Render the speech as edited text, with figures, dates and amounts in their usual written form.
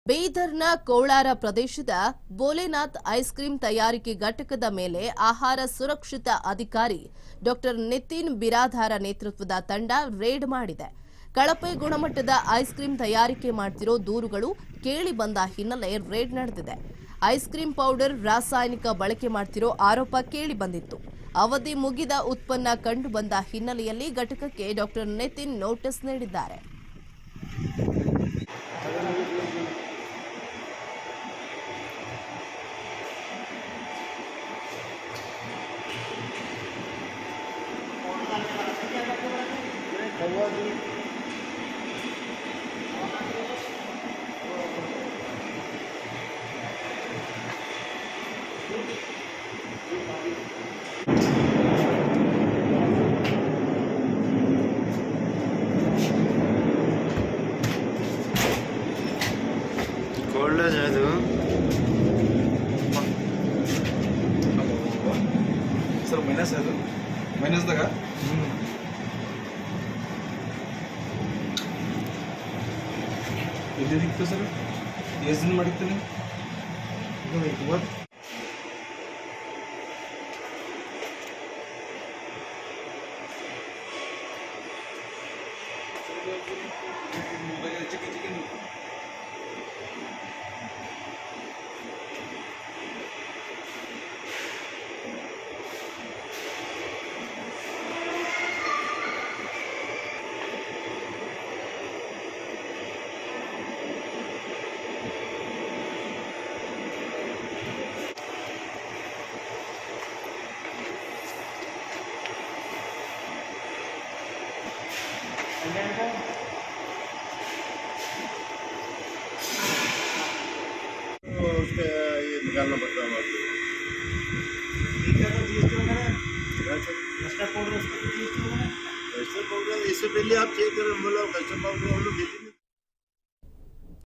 ಬೀದರ್ನ ಕೋಳಾರ ಪ್ರದೇಶದ ಬೋಲೆನಾಥ್ ice cream ತಯಾರಿಕೆ ಘಟಕದ ಮೇಲೆ ಆಹಾರ ಸುರಕ್ಷತಾ ಅಧಿಕಾರಿ ಡಾಕ್ಟರ್ ನಿತಿನ್ ಬಿರಾದಾರ ನೇತೃತ್ವದ ತಂಡ ರೇಡ್ ಮಾಡಿದೆ. ಕಳಪೆ ಗುಣಮಟ್ಟದ ಐಸ್ ಕ್ರೀಂ ತಯಾರಿಕೆ ಮಾಡುತ್ತಿರೋ ದೂರುಗಳು ಕೇಳಿ ಬಂದ ಹಿನ್ನೆಲೆ ರೇಡ್ ನಡೆದಿದೆ. ಐಸ್ ಕ್ರೀಂ ಪೌಡರ್ ರಾಸಾಯನಿಕ ಬಳಕೆ ಮಾಡುತ್ತಿರೋ ಆರೋಪ ಕೇಳಿ ಬಂದಿತ್ತು. ಅವಧಿ ಮುಗಿದ ಉತ್ಪನ್ನ ಕಂಡು ಬಂದ ಹಿನ್ನೆಲೆಯಲ್ಲಿ ಘಟಕಕ್ಕೆ ಡಾಕ್ಟರ್ ನಿತಿನ್ ನೋಟಿಸ್ ನೀಡಿದ್ದಾರೆ. कोल्ड है तो सर माइनस है तो माइनस तक ಇಲ್ಲಿ ದಿಕ್ಕು ಸರ್ ಎಷ್ಟು ದಿನ ಮಾಡಿರ್ತೀನಿ ಚಿಕನ್ उसका ये निकालना पड़ता है। कस्टर्ड पाउडर इससे पहले आप चेक करें, बोला कस्टर्ड पाउडर हम लोग